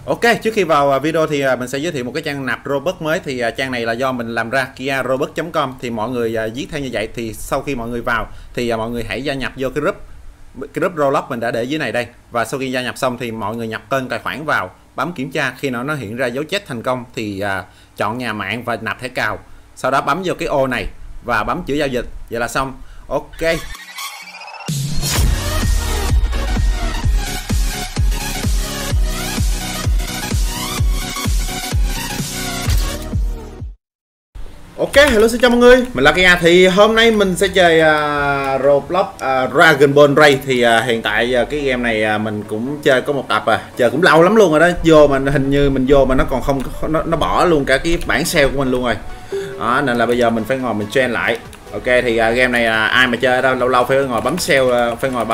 Ok, trước khi vào video thì mình sẽ giới thiệu một cái trang nạp Robux mới. Thì trang này là do mình làm ra, kiarobux.com. Thì mọi người viết theo như vậy. Thì sau khi mọi người vào thì mọi người hãy gia nhập vô cái group Roblox mình đã để dưới này đây. Và sau khi gia nhập xong thì mọi người nhập tên tài khoản vào, bấm kiểm tra. Khi nó hiện ra dấu check thành công thì chọn nhà mạng và nạp thẻ cào. Sau đó bấm vô cái ô này và bấm chữ giao dịch. Vậy là xong. Ok. Ok, hello xin chào mọi người, mình là Kia. Thì hôm nay mình sẽ chơi Roblox Dragon Ball Raid. Thì hiện tại cái game này mình cũng chơi có một tập chơi cũng lâu lắm luôn rồi đó. Vô mà hình như mình vô mà nó còn không, nó bỏ luôn cả cái bản sale của mình luôn rồi đó, nên là bây giờ mình phải ngồi mình train lại. Ok, thì game này ai mà chơi đâu lâu lâu phải ngồi bấm sale, phải ngồi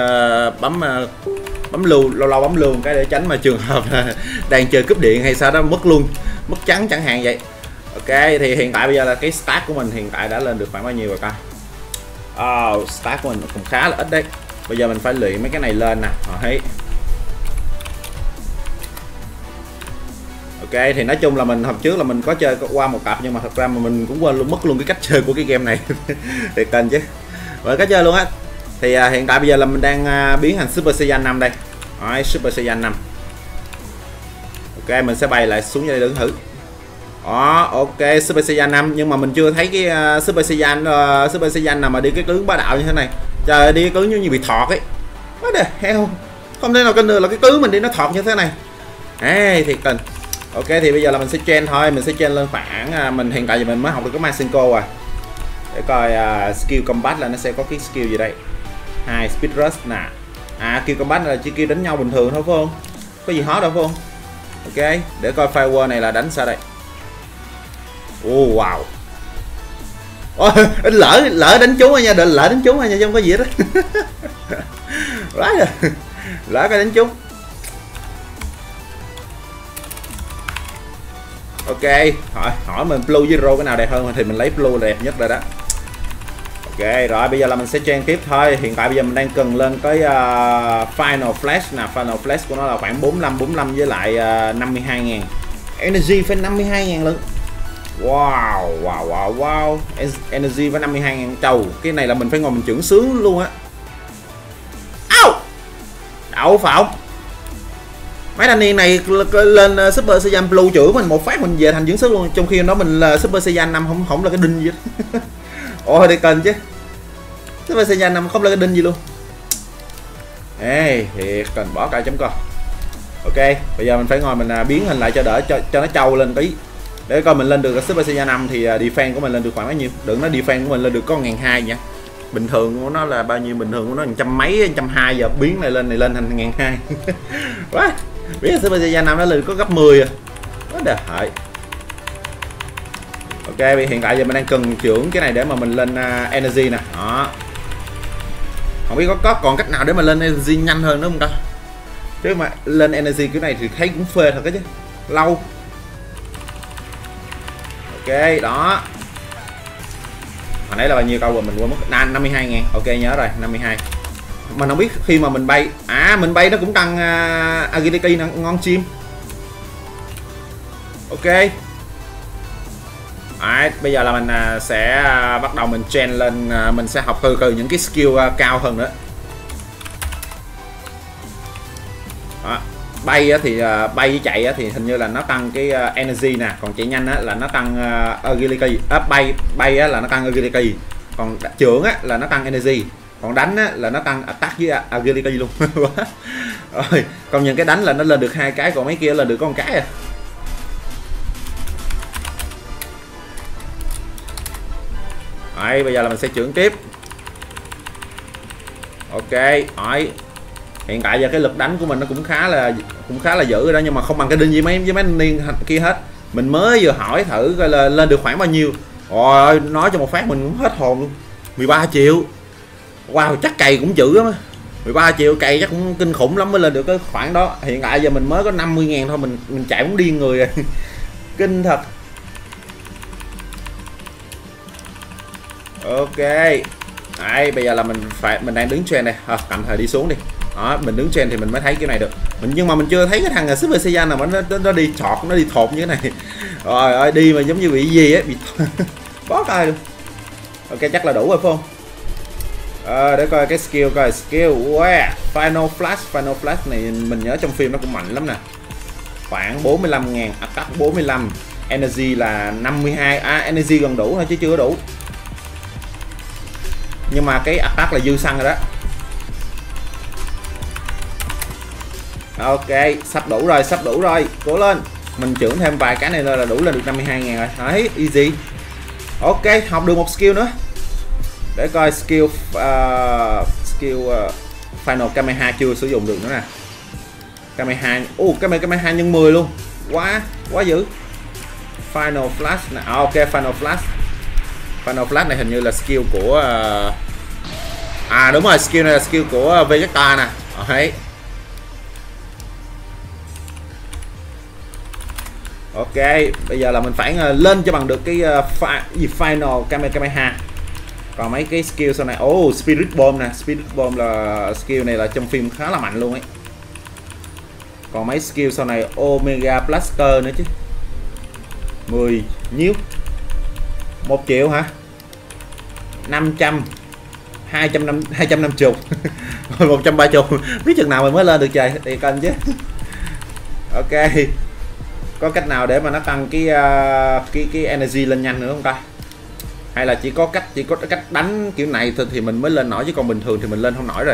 bấm lưu, lâu lâu bấm lưu cái để tránh mà trường hợp đang chơi cúp điện hay sao đó mất trắng chẳng hạn vậy. Ok, thì hiện tại bây giờ là cái start của mình hiện tại đã lên được khoảng bao nhiêu rồi ta? Start của mình cũng khá là ít đấy. Bây giờ mình phải luyện mấy cái này lên nè. Thấy. Ok, thì nói chung là mình hôm trước là mình có chơi qua một tập, nhưng mà thật ra mà mình cũng quên luôn, mất luôn cái cách chơi của cái game này. Thì kênh chứ. Rồi cách chơi luôn á. Thì hiện tại bây giờ là mình đang biến thành Super Saiyan 5 đây. Đấy, Super Saiyan 5. Ok, mình sẽ bay lại xuống đây đứng thử. Đó, ok, Super Saiyan 5, nhưng mà mình chưa thấy cái Super Saiyan nào mà đi cái cứng bá đạo như thế này. Trời, đi cái cứng như bị thọt ấy. What the hell. Không thể nào tin được là cái cứng mình đi nó thọt như thế này. Ê, thiệt tình. Ok, thì bây giờ là mình sẽ train thôi, mình sẽ train lên khoảng mình hiện tại giờ mình mới học được cái Masenko à. Để coi skill combat là nó sẽ có cái skill gì đây. 2 speed rush nè. Skill combat là chỉ kêu đánh nhau bình thường thôi phải không? Có gì hot đâu phải không? Ok, để coi firework này là đánh sao đây. Wow. Lỡ đánh trúng nha, lỡ đánh trúng nha, chứ không có gì hết á. Lỡ cái đánh trúng. Ok, hỏi mình blue với zero cái nào đẹp hơn thì mình lấy blue đẹp nhất rồi đó. Ok, rồi bây giờ là mình sẽ train tiếp thôi. Hiện tại bây giờ mình đang cần lên cái final flash nè. Final flash của nó là khoảng 45 với lại 52.000 energy, phải 52.000 lần. Wow. Energy với 52.000 trầu. Cái này là mình phải ngồi mình trưởng sướng luôn á. Đậu phải không? Mấy thanh niên này lên Super Saiyan Blue chửi mình một phát mình về thành dưỡng sức luôn. Trong khi đó mình là Super Saiyan 5 không là cái đinh gì hết. Ôi, để cần chứ. Super Saiyan 5 không là cái đinh gì luôn. Ê, thiệt cần bỏ ca chấm co. Ok, bây giờ mình phải ngồi mình biến hình lại cho đỡ cho nó trâu lên tí. Để coi mình lên được Super Saiyan 5 thì defense của mình lên được khoảng bao nhiêu. Đừng nói defense của mình lên được có 1.200 nha. Bình thường của nó là bao nhiêu? Bình thường của nó 100 mấy, 120, giờ biến này lên thành 1.200. Quá. Biến Super Saiyan 5 nó lên có gấp 10 rồi. Quá đời hại. Ok, hiện tại giờ mình đang cần trưởng cái này để mà mình lên energy nè. Đó. Không biết có còn cách nào để mà lên energy nhanh hơn nữa không ta? Chứ mà lên energy cái này thì thấy cũng phê thật đó chứ. Lâu. Ok, đó. Hồi nãy là bao nhiêu câu rồi mình quên mất. 52.000. Ok, nhớ rồi, 52. Mình không biết khi mà mình bay. Mình bay nó cũng tăng agility ngon chim. Ok. Bây giờ là mình sẽ bắt đầu mình train lên, mình sẽ học từ những cái skill cao hơn nữa. Đó. Bay thì bay với chạy thì hình như là nó tăng cái energy nè, còn chạy nhanh là nó tăng agility. Bay là nó tăng agility, còn trưởng là nó tăng energy, còn đánh là nó tăng attack với agility luôn. Rồi, còn những cái đánh là nó lên được 2 cái, còn mấy kia là được có 1 cái à. Đấy, bây giờ là mình sẽ trưởng tiếp. Ok, hỏi. Hiện tại giờ cái lực đánh của mình nó cũng khá là dữ rồi đó, nhưng mà không bằng cái đinh với mấy niên kia hết. Mình mới vừa hỏi thử coi là lên được khoảng bao nhiêu. Rồi nói cho một phát mình cũng hết hồn luôn. 13 triệu. Wow, chắc cày cũng dữ lắm á. 13 triệu cày chắc cũng kinh khủng lắm mới lên được cái khoảng đó. Hiện tại giờ mình mới có 50.000 thôi, mình chạy muốn điên người rồi. Kinh thật. Ok. Đấy, bây giờ là mình đang đứng trên đây. Tạm thời đi xuống đi. Đó, mình đứng trên thì mình mới thấy cái này được. Nhưng mà mình chưa thấy cái thằng Super Saiyan nào mà nó đi chọt, nó đi thột như thế này. Rồi ơi, đi mà giống như bị gì á, bị bó tay luôn. Ok, chắc là đủ rồi phải không? Để coi cái skill, coi skill. Wow, Final Flash này mình nhớ trong phim nó cũng mạnh lắm nè. Khoảng 45.000, attack 45, energy là 52. Energy gần đủ thôi chứ chưa đủ. Nhưng mà cái attack là dư xăng rồi đó. Ok, sắp đủ rồi, cố lên. Mình trưởng thêm vài cái này là đủ lên được 52.000 rồi. Đấy, easy. Ok, học được một skill nữa. Để coi skill Final Kamehameha chưa sử dụng được nữa nè. Kamehameha, Kamehameha nhân 10 luôn. Quá dữ. Final Flash nè. Ok, Final Flash này hình như là skill của đúng rồi, skill này là skill của Vegeta nè. Đấy. Ok, bây giờ là mình phải lên cho bằng được cái Final Kamehameha. Còn mấy cái skill sau này, Spirit Bomb nè, Spirit Bomb là skill này là trong phim khá là mạnh luôn ấy. Còn mấy skill sau này Omega Blaster nữa chứ. 10 nhiêu? 1 triệu hả? 500 250 130. Biết chừng nào mình mới lên được trời, thì cân chứ. Ok. Có cách nào để mà nó tăng cái energy lên nhanh nữa không ta? Hay là chỉ có cách đánh kiểu này thôi thì mình mới lên nổi, chứ còn bình thường thì mình lên không nổi rồi.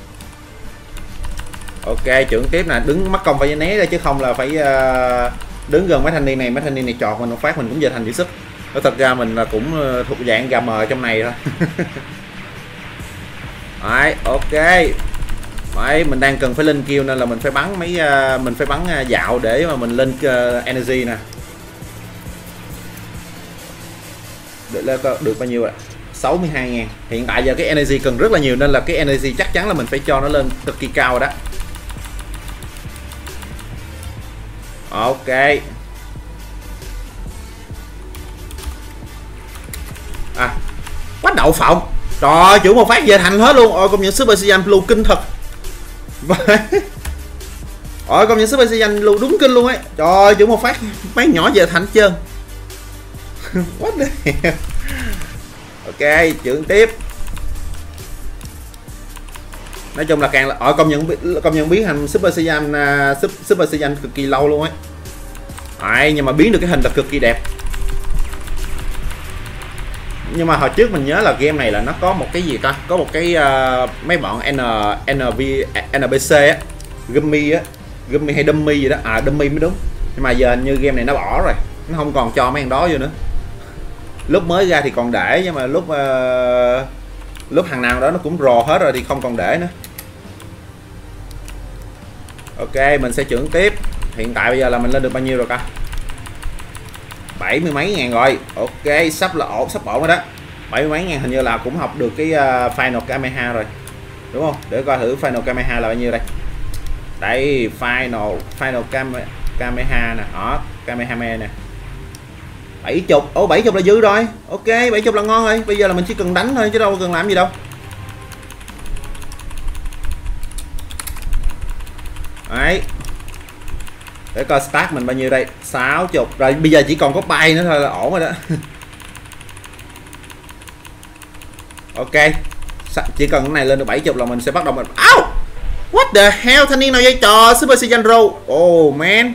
Ok, trưởng tiếp nè, đứng mắc công phải né ra chứ không là phải đứng gần mấy thanh niên này chọt mình một phát mình cũng giờ thành dữ sức. Thật ra mình là cũng thuộc dạng gà mờ trong này thôi. Đấy, ok. Đấy, mình đang cần phải lên kill nên là mình phải bắn dạo để mà mình lên energy nè. Được bao nhiêu ạ? 62.000. Hiện tại giờ cái energy cần rất là nhiều nên là cái energy chắc chắn là mình phải cho nó lên cực kỳ cao rồi đó. Ok. Quá đậu phộng. Trời ơi, chủ một phát về thành hết luôn. Ôi, công nhận Super Saiyan Blue kinh thật. Ôi, công nhận Super Saiyan Blue đúng kinh luôn ấy. Trời ơi, chủ một phát mấy nhỏ về thành hết trơn. What the hell? Ok, trưởng tiếp. Nói chung là càng là công nhận biến thành Super Saiyan cực kỳ lâu luôn ấy. Đấy, nhưng mà biến được cái hình là cực kỳ đẹp. Nhưng mà hồi trước mình nhớ là game này là nó có một cái gì ta, có một cái mấy bọn NPC á, Gummy hay Dummy gì đó, Dummy mới đúng. Nhưng mà giờ như game này nó bỏ rồi, nó không còn cho mấy thằng đó vô nữa. Lúc mới ra thì còn để, nhưng mà lúc thằng nào đó nó cũng rò hết rồi thì không còn để nữa. Ok, mình sẽ trưởng tiếp. Hiện tại bây giờ là mình lên được bao nhiêu rồi ta? 70 mấy ngàn rồi. Ok, sắp ổn rồi đó. 70 mấy ngàn hình như là cũng học được cái Final Kamehameha rồi. Đúng không? Để coi thử Final Kamehameha là bao nhiêu đây. Đây, Final Kamehameha nè. Đó, Kamehameha nè. 70. 70 là dư rồi. Ok, 70 là ngon rồi. Bây giờ là mình chỉ cần đánh thôi chứ đâu cần làm gì đâu. Đấy. Để coi start mình bao nhiêu đây. 60. Rồi bây giờ chỉ còn có bay nữa thôi là ổn rồi đó. Ok. Chỉ cần cái này lên được 70 là mình sẽ bắt đầu mình. What the hell, thanh niên nào dây trò Super Saiyan Row. Oh man.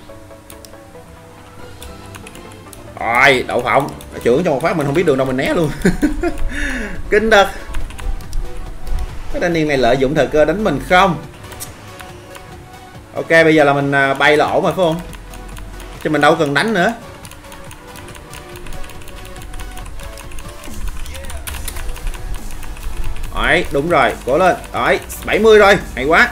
Rồi, đậu phộng. Trưởng cho một phát mình không biết đường đâu mình né luôn. Kinh thật. Cái thanh niên này lợi dụng thời cơ đánh mình không? Ok, bây giờ là mình bay là ổn rồi phải không? Chứ mình đâu cần đánh nữa. Đấy, đúng rồi, cố lên. Đấy, 70 rồi, hay quá.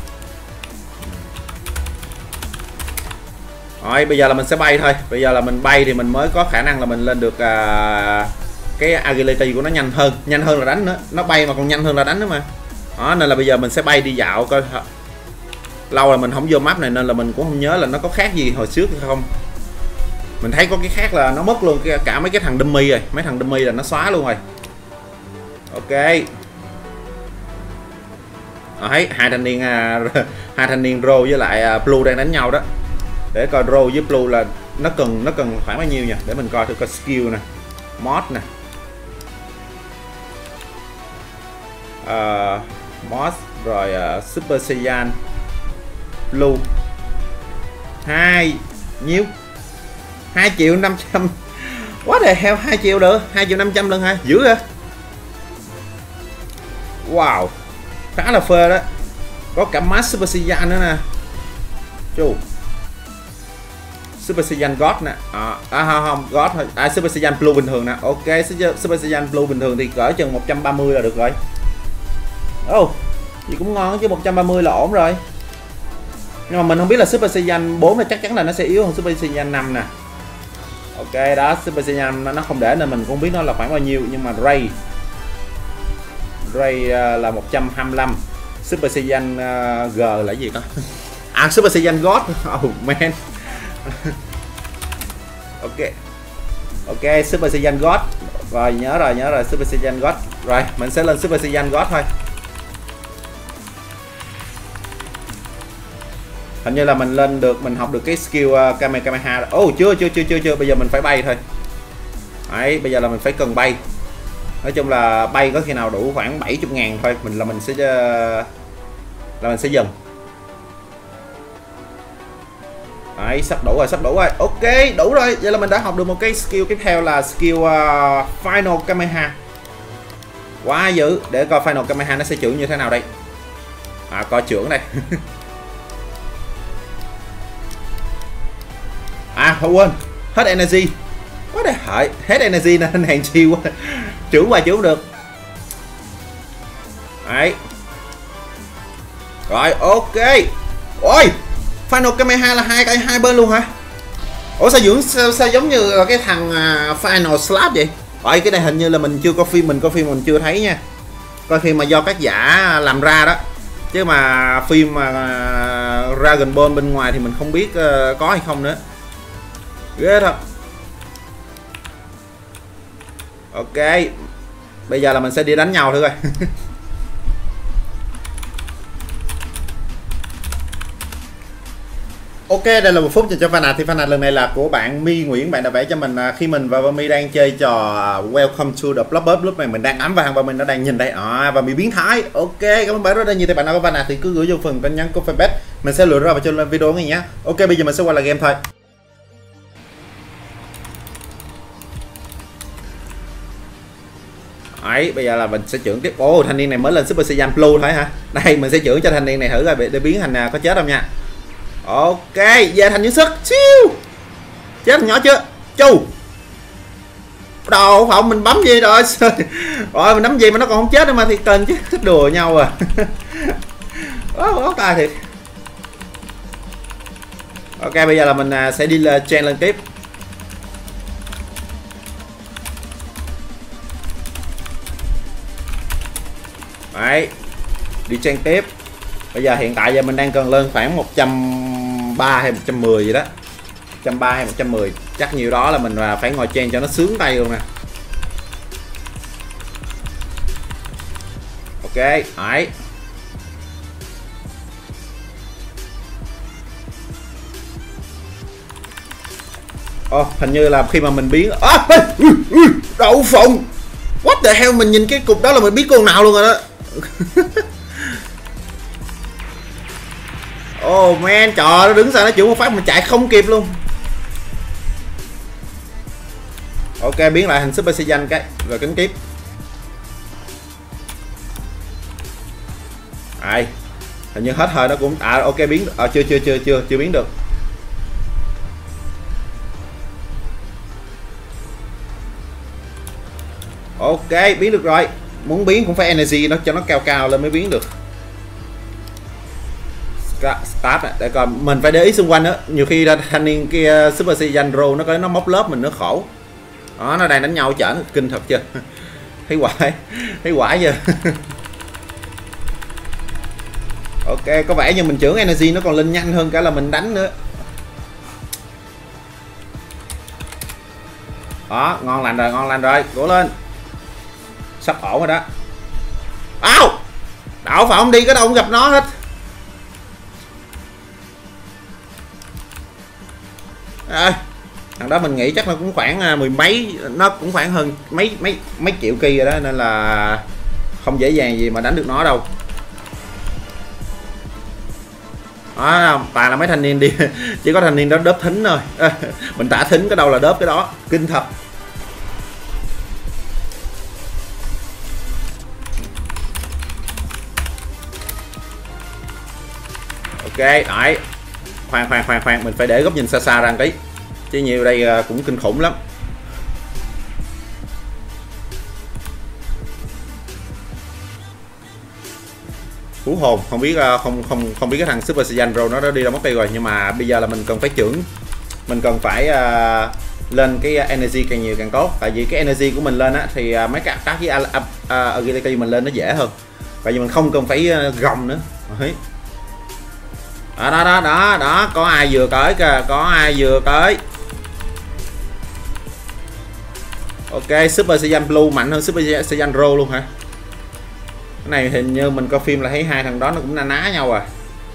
Rồi, bây giờ là mình sẽ bay thôi. Bây giờ là mình bay thì mình mới có khả năng là mình lên được cái agility của nó nhanh hơn là đánh nữa. Nó bay mà còn nhanh hơn là đánh nữa mà. Đó, nên là bây giờ mình sẽ bay đi dạo coi. Lâu rồi mình không vô map này nên là mình cũng không nhớ là nó có khác gì hồi trước hay không. Mình thấy có cái khác là nó mất luôn cả mấy cái thằng dummy rồi. Mấy thằng dummy là nó xóa luôn rồi. Ok. Đấy, hai thanh niên Ro với lại Blue đang đánh nhau đó. Để coi Ro với Blue là nó cần khoảng bao nhiêu nhỉ, để mình coi thử coi skill nè, mod nè, mod rồi Super Saiyan Blue 2 nhiêu 2.500.000. What the hell, 2 triệu được 2.500.000 lần hả, dữ hả. Wow, khá là phê đó. Có cả mask Super Saiyan nữa nè. Chú Super Saiyan God nè. Không God thôi. Super Saiyan Blue bình thường nè. Ok, Super Saiyan Blue bình thường thì cỡ chừng 130 là được rồi. Gì cũng ngon chứ, 130 là ổn rồi. Nhưng mà mình không biết là Super Saiyan 4 là chắc chắn là nó sẽ yếu hơn Super Saiyan 5 nè. Ok đó, Super Saiyan nó không để nên mình cũng không biết nó là khoảng bao nhiêu. Nhưng mà Ray là 125. Super Saiyan G là gì đó. Super Saiyan God. Oh man. Ok, Super Saiyan God. Rồi nhớ rồi Super Saiyan God. Rồi, mình sẽ lên Super Saiyan God thôi. Hình như là mình lên được, mình học được cái skill Kamehameha. Chưa, bây giờ mình phải bay thôi. Đấy, bây giờ là mình phải cần bay. Nói chung là bay có khi nào đủ khoảng 70.000 thôi, mình sẽ dừng. Đấy, sắp đủ rồi. Ok, đủ rồi. Vậy là mình đã học được một cái skill tiếp theo là skill Final Kamehameha. Quá dữ. Để coi Final Kamehameha nó sẽ trưởng như thế nào đây. Coi trưởng đây. Không quên, hết energy. Quá đây hại, hết energy nên hàng chiêu quá. Trưởng qua trưởng được. Đấy. Rồi, ok. Ôi, Final Kamehameha là hai bên luôn hả? Ủa sao giống như là cái thằng Final Slap vậy? Rồi cái này hình như là mình chưa coi phim, mình chưa thấy nha. Coi phim mà do các giả làm ra đó. Chứ mà phim mà Dragon Ball bên ngoài thì mình không biết có hay không nữa. Ghê thật. Ok, bây giờ là mình sẽ đi đánh nhau thử coi. Ok, đây là một phút dành cho fan art. Thì fan art lần này là của bạn My Nguyễn. Bạn đã vẽ cho mình khi mình và My đang chơi trò Welcome to the Blob. Lúc này mình đang ấm vào và mình nó đang nhìn đây. Và My biến thái. Ok, cảm ơn bạn rất là nhiều. Thì bạn nào có fan art thì cứ gửi vô phần tin nhắn của fanpage. Mình sẽ lựa ra vào cho video này nhé. Ok, bây giờ mình sẽ qua là game thôi. Đấy, bây giờ là mình sẽ trưởng tiếp. Thanh niên này mới lên Super Saiyan Blue thôi hả? Đây, mình sẽ trưởng cho thanh niên này thử coi để biến thành có chết không nha. Ok, về thành những sức. Chiu. Chết nhỏ chưa? Chu. Đâu không, mình bấm gì rồi. Rồi mình bấm gì mà nó còn không chết nữa mà thì cần chứ. Thích đùa nhau à. Có tài thiệt. Ok, bây giờ là mình sẽ đi chain lên tiếp. Đấy, đi chain tiếp. Bây giờ hiện tại giờ mình đang cần lên khoảng 130 hay 110 gì đó. 130 hay 110. Chắc nhiều đó là mình phải ngồi chain cho nó sướng tay luôn nè. Ok, đấy. Hình như là khi mà mình biến đậu phộng. What the hell, mình nhìn cái cục đó là mình biết con nào luôn rồi đó. Oh man, trời, nó đứng sao nó chịu một phát mình chạy không kịp luôn. Ok, biến lại thành Super Saiyan cái rồi cấn tiếp. Ai, hình như hết thời nó cũng ok biến chưa biến được. Ok, biến được rồi. Muốn biến cũng phải energy nó cho nó cao lên mới biến được. Start này, để coi mình phải để ý xung quanh đó. Nhiều khi thanh niên kia Super Saiyan Ro nó móc lớp mình nó khổ. Đó, nó đang đánh nhau chở kinh thật chưa. Thấy quải chưa. Ok, có vẻ như mình trưởng energy nó còn lên nhanh hơn cả là mình đánh nữa. Đó, ngon lành rồi, cố lên. Sắp ổn rồi đó. Phảo không đi cái đâu cũng gặp nó hết. Thằng đó mình nghĩ chắc nó cũng khoảng mười mấy, nó cũng khoảng hơn mấy triệu ki rồi đó, nên là không dễ dàng gì mà đánh được nó đâu. Đó, toàn là mấy thanh niên đi chỉ có thanh niên đó đớp thính thôi. Mình tả thính cái đâu là đớp cái đó, kinh thật. Ok, đấy. Khoan, mình phải để góc nhìn xa xa ra một tí, chứ nhiều đây cũng kinh khủng lắm. Cú hồn không biết không biết cái thằng Super Saiyan Pro nó đã đi đâu mất tiêu rồi, nhưng mà bây giờ là mình cần phải trưởng, mình cần phải lên cái energy càng nhiều càng tốt, tại vì cái energy của mình lên á thì mấy cái attack với agility mình lên nó dễ hơn, tại vì mình không cần phải gồng nữa. Đấy. Đó, có ai vừa tới kìa, có ai vừa tới. Ok, Super Saiyan Blue mạnh hơn Super Saiyan Pro luôn hả? Cái này hình như mình coi phim là thấy hai thằng đó nó cũng na ná nhau à.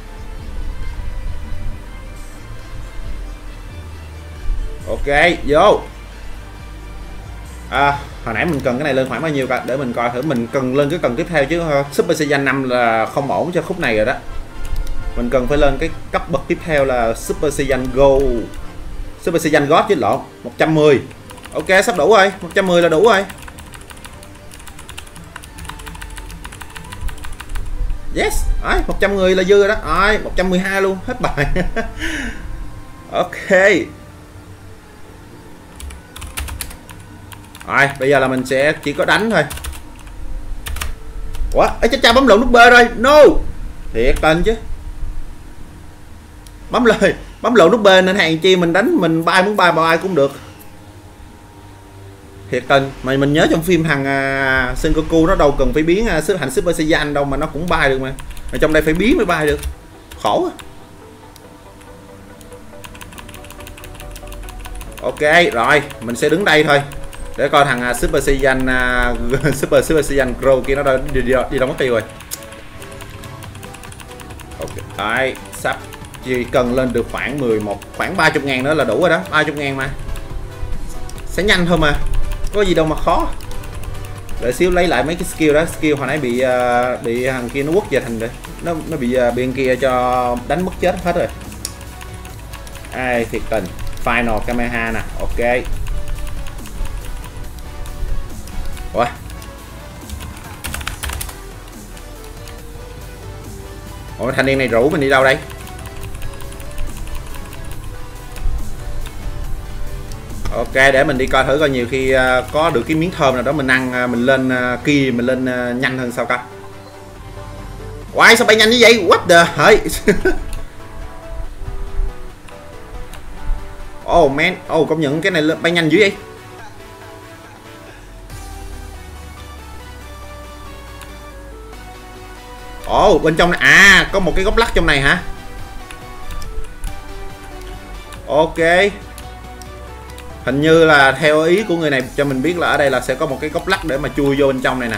Ok, vô. Hồi nãy mình cần cái này lên khoảng bao nhiêu cả để mình coi thử, mình cần lên cái cần tiếp theo chứ. Super Saiyan 5 là không ổn cho khúc này rồi đó. Mình cần phải lên cái cấp bậc tiếp theo là Super Saiyan Gold. Super Saiyan God chứ lộn, 110. Ok, sắp đủ rồi, 110 là đủ rồi. Yes, đấy, 110 là dư rồi đó. Rồi, 112 luôn, hết bài. Ok. Rồi, bây giờ là mình sẽ chỉ có đánh thôi. Ủa, ấy cha bấm lộn nút B rồi. No. Thiệt tình chứ. Bấm lộn nút B nên hàng chi mình đánh mình bay muốn bay cũng được. Thiệt tình, mà mình nhớ trong phim thằng Sengoku nó đâu cần phải biến thành Super Saiyan đâu mà nó cũng bay được mà. Ở trong đây phải biến mới bay được. Khổ á. Ok, rồi, mình sẽ đứng đây thôi. Để coi thằng Super Saiyan Super Saiyan Grow kia nó đi đâu mất tiêu rồi. Ok, đấy, sắp chỉ cần lên được khoảng 30.000 nữa là đủ rồi đó, 30.000 mà. Sẽ nhanh thôi mà. Có gì đâu mà khó. Đợi xíu lấy lại mấy cái skill đó, skill hồi nãy bị thằng kia nó quất về thành rồi. Nó bị bên kia cho đánh mất chết hết rồi. Ai thiệt tình. Final Kamehameha nè, ok. Ủa? Ủa thanh niên này rủ mình đi đâu đây? Ok, để mình đi coi thử coi nhiều khi có được cái miếng thơm nào đó mình ăn, mình lên kia mình lên nhanh hơn sao coi. Wow, sao bay nhanh như vậy? What the hell? Oh man, công nhận cái này bay nhanh dữ vậy. Bên trong này có một cái góc lắc trong này hả? Ok. Hình như là theo ý của người này cho mình biết là ở đây là sẽ có một cái góc lắc để mà chui vô bên trong này nè.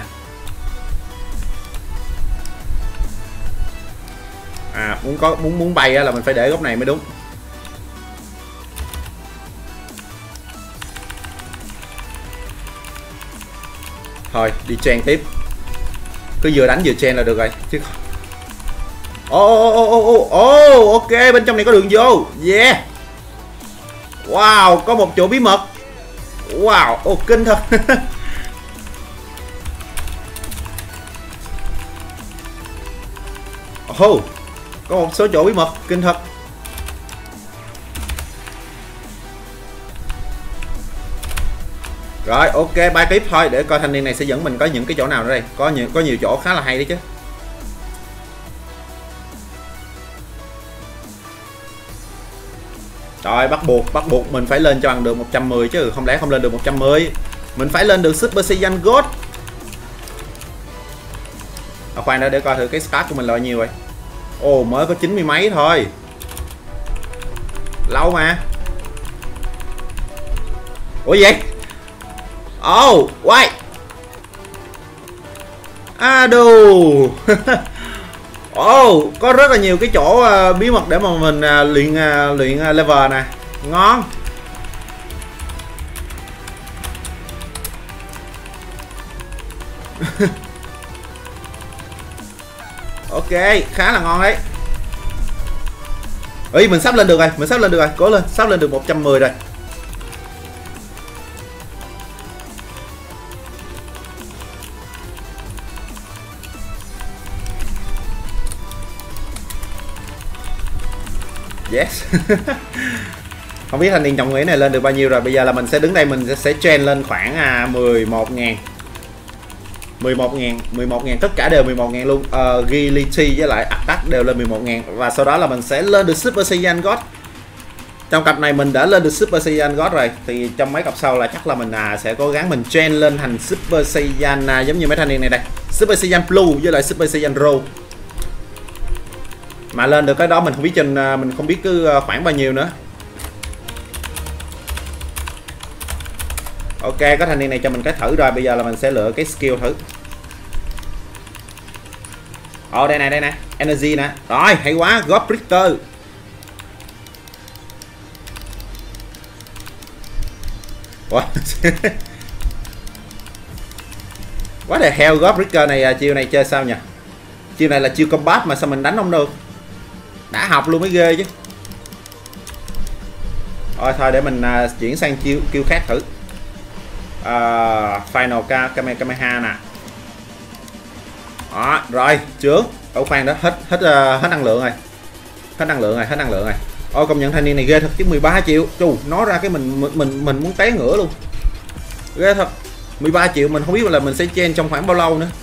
Muốn bay là mình phải để góc này mới đúng. Thôi đi chen tiếp. Cứ vừa đánh vừa chen là được rồi chứ. Ok, bên trong này có đường vô. Yeah. Wow, có một chỗ bí mật. Wow, kinh thật. Có một số chỗ bí mật, kinh thật. Rồi, ok, bay tiếp thôi để coi thanh niên này sẽ dẫn mình có những cái chỗ nào nữa đây. Có nhiều chỗ khá là hay đấy chứ. Rồi, bắt buộc mình phải lên cho bằng được 110 chứ, không lẽ không lên được 110. Mình phải lên được Super Saiyan God. Khoan đã để coi thử cái start của mình là bao nhiêu rồi. Mới có 90 mấy thôi. Lâu mà. Ủa vậy? Wait. Đù. Có rất là nhiều cái chỗ bí mật để mà mình luyện level nè. Ngon. Ok, khá là ngon đấy. Ý, mình sắp lên được rồi, cố lên, sắp lên được 110 rồi. Yes. Không biết thanh niên trọng nghĩa này lên được bao nhiêu rồi. Bây giờ là mình sẽ đứng đây, mình sẽ trend lên khoảng 11.000. 11.000 tất cả đều 11.000 luôn. Agility với lại attack đều lên 11.000. Và sau đó là mình sẽ lên được Super Saiyan God. Trong cặp này mình đã lên được Super Saiyan God rồi. Thì trong mấy cặp sau là chắc là mình sẽ cố gắng mình trend lên thành Super Saiyan giống như mấy thanh niên này đây. Super Saiyan Blue với lại Super Saiyan Raw. Mà lên được cái đó mình không biết mình không biết cứ khoảng bao nhiêu nữa. Ok, có thanh niên này cho mình cái thử rồi. Bây giờ là mình sẽ lựa cái skill thử. Đây nè, energy nè. Rồi, hay quá, God Breaker. What the hell, God Breaker này chiêu này chơi sao nhỉ? Chiêu này là chiêu combat mà sao mình đánh không được? Đã học luôn mới ghê chứ. Thôi để mình chuyển sang chiêu khác thử. Final Kamehameha nè. Đó, rồi, chướng. Khoan đó, hết năng lượng rồi. Hết năng lượng rồi. Công nhận thanh niên này ghê thật chứ, 13 triệu. Chù, nó ra cái mình muốn té ngửa luôn. Ghê thật. 13 triệu mình không biết là mình sẽ chen trong khoảng bao lâu nữa.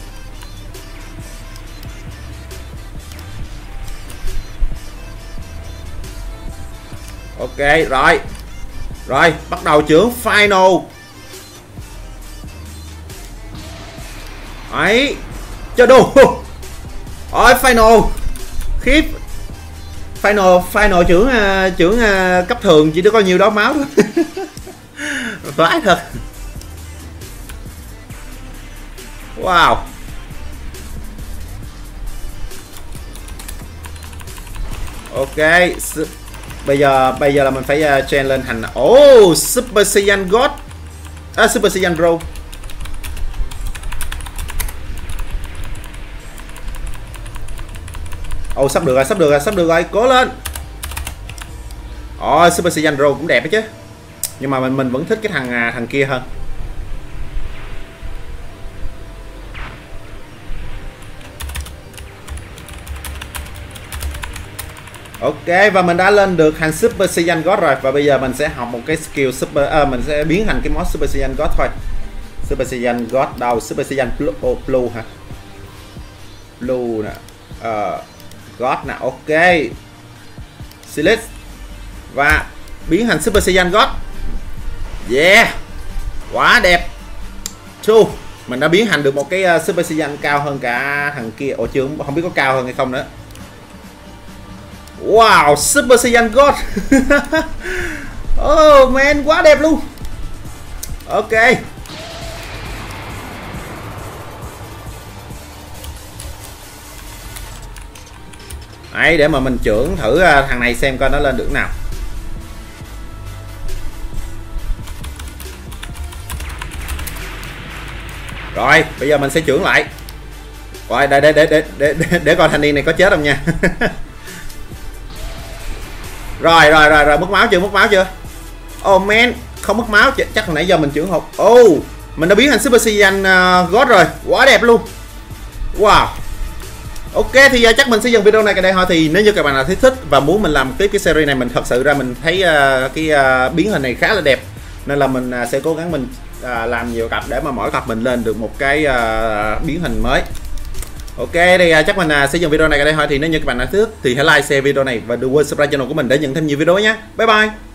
Ok, rồi, bắt đầu chưởng final. Ấy, cho đủ. Final. Khiếp. Final chưởng cấp thường chỉ có nhiêu đó máu thôi. Vãi thật. Wow. Ok, bây giờ là mình phải trend lên thành Super Saiyan God. Super Saiyan Raw. Sắp được rồi, cố lên. Super Saiyan Raw cũng đẹp đó chứ. Nhưng mà mình vẫn thích cái thằng kia hơn. Ok, và mình đã lên được thành Super Saiyan God rồi. Và bây giờ mình sẽ học một cái skill mình sẽ biến thành cái mod Super Saiyan God thôi. Super Saiyan God đâu? Super Saiyan Blue hả? Blue nè. God nè, ok. Select và biến thành Super Saiyan God. Yeah, quá đẹp. Mình đã biến thành được một cái Super Saiyan cao hơn cả thằng kia. Chưa, không biết có cao hơn hay không nữa. Wow, Super Saiyan God. Man, quá đẹp luôn. Ok. Đấy, để mà mình chưởng thử thằng này xem coi nó lên được nào. Rồi, bây giờ mình sẽ chưởng lại. Rồi, để coi thanh niên này có chết không nha. Rồi, mất máu chưa? Man, không mất máu, chắc là nãy giờ mình chưởng hộp. Mình đã biến thành Super Saiyan God rồi, quá đẹp luôn. Wow. Ok, thì chắc mình sẽ dừng video này cái đây thôi. Thì nếu như các bạn nào thấy thích và muốn mình làm tiếp cái series này, mình thật sự ra mình thấy cái biến hình này khá là đẹp, nên là mình sẽ cố gắng mình làm nhiều cặp để mà mỗi cặp mình lên được một cái biến hình mới. Ok, thì chắc mình sẽ dừng video này cái đây thôi. Thì nếu như các bạn nào thích thì hãy like, share video này và đừng quên subscribe channel của mình để nhận thêm nhiều video nhé. Bye bye.